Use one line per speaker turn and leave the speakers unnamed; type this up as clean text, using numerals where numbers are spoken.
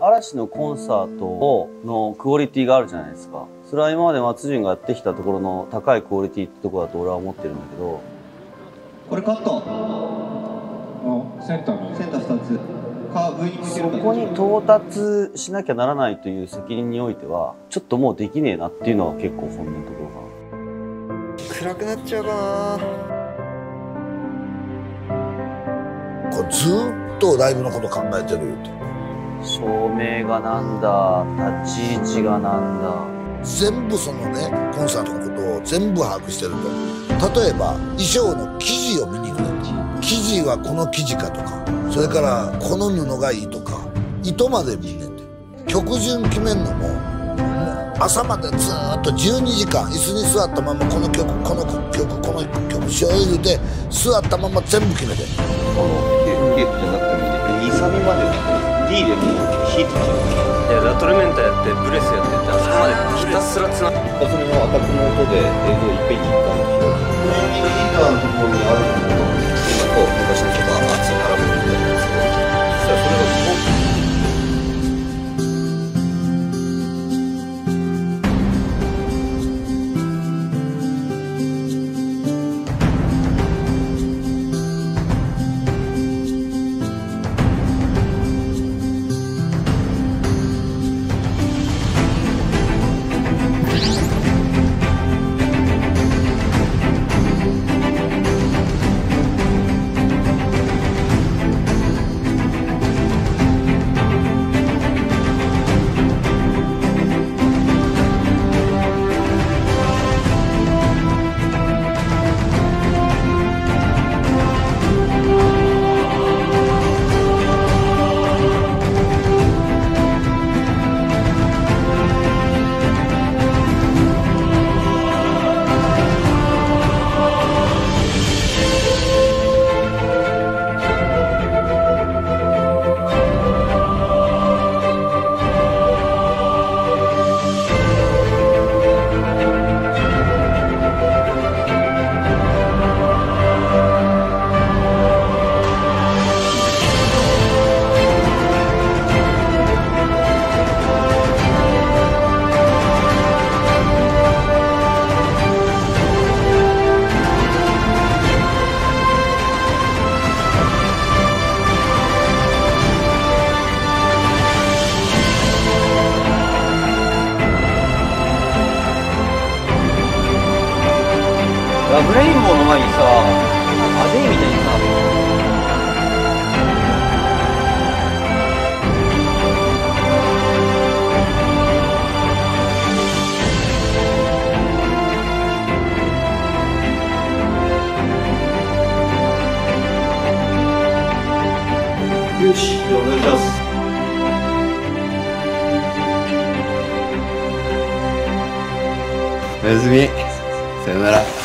嵐のコンサートのクオリティがあるじゃないですか。それは今まで松潤がやってきたところの高いクオリティってところだと俺は思ってるんだけど。
これカット。センター2つ。
そこに到達しなきゃならないという責任においてはちょっともうできねえなっていうのは結構本音のところかな。
暗くなっちゃうかな。
これずーっとライブのこと考えてるよって。
照明がなんだ、立ち位置がなんだ、
全部そのねコンサートのことを全部把握してると。例えば衣装の生地を見に行くねん。生地はこの生地かとか、それからこの布がいいとか、糸まで見んねんて。曲順決めんのも朝までずーっと12時間椅子に座ったままこの曲この曲この曲しよう言うて座ったまま全部決めて。
このFじゃなくてもいいんで、2サビまで D でもう弾いてきちゃう。いや、ラトルメンタやってブレスやってってあそこまでひたすらつながって、それのアタックの音で映像いっぺんにいったんですよ。このリーダーのところにあるものを今と昔の人が熱い並べてるんですけど、そしたらそれがすごくラブレインボーの前にさ、アデイみたいにさ、よし、じゃあお願いします。
おやすみ。さよなら。